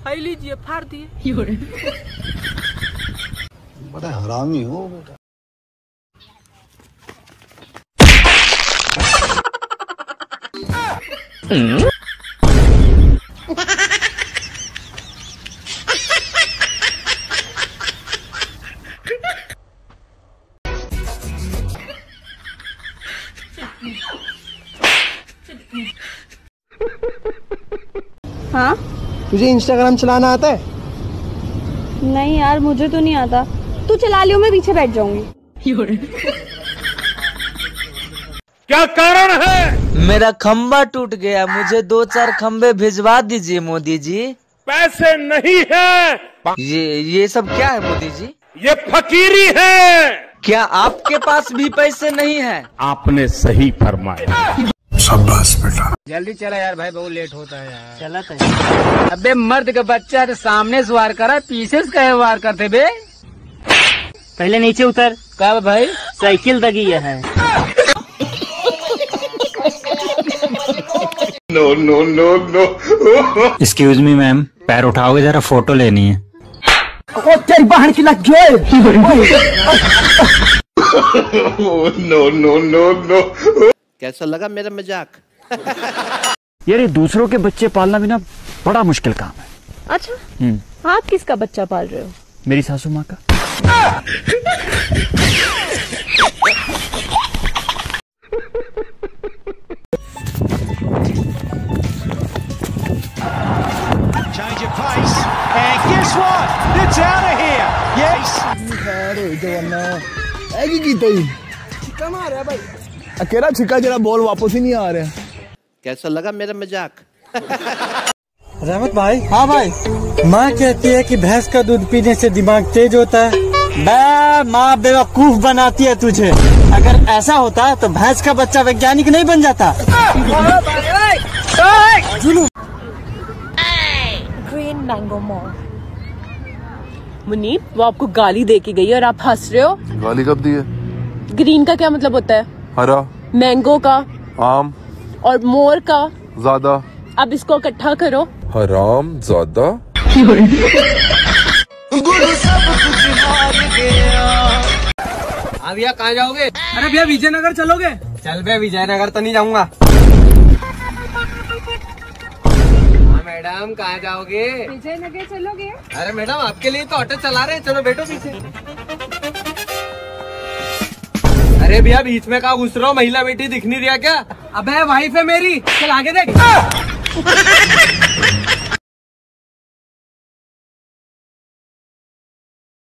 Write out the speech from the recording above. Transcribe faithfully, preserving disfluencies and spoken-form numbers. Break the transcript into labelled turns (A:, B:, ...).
A: High लीजिए, फाड़ दिए।
B: बड़ा हरामी हो बेटा।
C: हाँ,
D: तुझे इंस्टाग्राम चलाना आता है?
C: नहीं यार, मुझे तो नहीं आता। तू चला लियो, मैं पीछे बैठ जाऊंगी।
E: क्या कारण है?
F: मेरा खंबा टूट गया, मुझे दो चार खंबे भिजवा दीजिए मोदी जी।
E: पैसे नहीं है।
F: ये ये सब क्या है मोदी जी?
E: ये फकीरी है।
F: क्या आपके पास भी पैसे नहीं है?
E: आपने सही फरमाया।
B: शाबाश बेटा।
A: जल्दी चला यार भाई, बहुत लेट होता है यार। चला तो। अबे मर्द का बच्चा तो सामने से वार करा, पीछे से कहे वार करते बे। पहले नीचे उतर। कब भाई? साइकिल दगी है।
E: No no no no.
G: Excuse me ma'am, पैर उठाओगे, जरा फोटो लेनी है।
D: ओ तेरी बहन की लग
E: नो नो नो नो।
H: कैसा लगा मेरा मजाक?
G: यार ये दूसरों के बच्चे पालना भी ना बड़ा मुश्किल काम है।
C: अच्छा, आप किसका बच्चा पाल रहे हो?
G: मेरी सासू माँ का।
I: Change of pace, and guess what? It's out of here. Yes.
D: छिक्का मार रहा है भाई। अकेला छिक्का, जरा बॉल वापस ही नहीं आ रहा।
H: कैसा लगा मेरा मजाक?
J: रहमत भाई। हाँ भाई। माँ कहती है कि भैंस का दूध पीने से दिमाग तेज होता है। बे माँ बेवकूफ बनाती है तुझे। अगर ऐसा होता तो भैंस का बच्चा वैज्ञानिक नहीं बन जाता।
C: Green mango mall.
K: मुनीब, वो आपको गाली दे के गई और आप हंस रहे हो।
B: गाली कब दी है?
K: ग्रीन का क्या मतलब होता है?
B: हरा।
K: मैंगो का?
B: आम।
K: और मोर का?
B: ज्यादा।
K: अब इसको इकट्ठा करो।
B: हराम ज्यादा।
A: अब भैया कहाँ जाओगे? अरे भैया विजयनगर चलोगे? चल भैया, विजयनगर तो नहीं जाऊंगा। हाँ मैडम, कहाँ जाओगे?
C: विजयनगर चलोगे?
A: अरे मैडम, आपके लिए तो ऑटो चला रहे हैं, चलो बैठो पीछे। अरे भैया, बीच में कहाँ घुस रहा हो? महिला बेटी दिख नहीं रहा क्या? अबे वाइफ है मेरी, चल आगे देख।